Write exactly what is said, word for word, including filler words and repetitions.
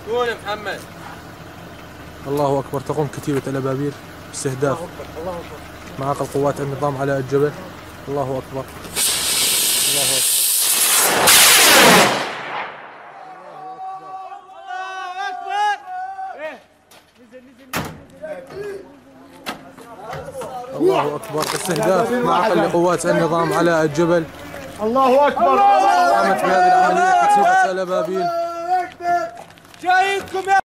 قول يا محمد. الله أكبر. تقوم كتيبة الأبابيل باستهداف معاقل قوات النظام علاء الجبل. الله أكبر. الله أكبر. الله أكبر. استهداف معقل لقوات النظام علاء الجبل. الله أكبر. قامت بهذه العملية كتيبة الأبابيل. جايكم يا